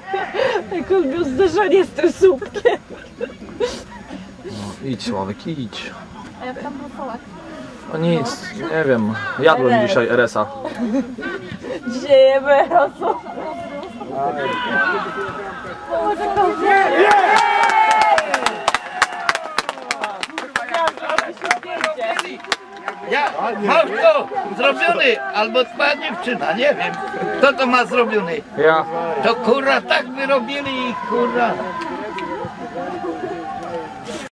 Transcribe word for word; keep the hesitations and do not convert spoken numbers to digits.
Jak on miał zderzenie z tym słupkiem. No, idź Sławek, idź. A jak tam rosołek? O nic, nie wiem. Jadłem dzisiaj R S a. Dzisiaj jemy rosół. Ja, masz to zrobiony, albo twoja dziewczyna, nie wiem. Kto to ma zrobiony? Ja. To kurwa tak wyrobili i kurwa.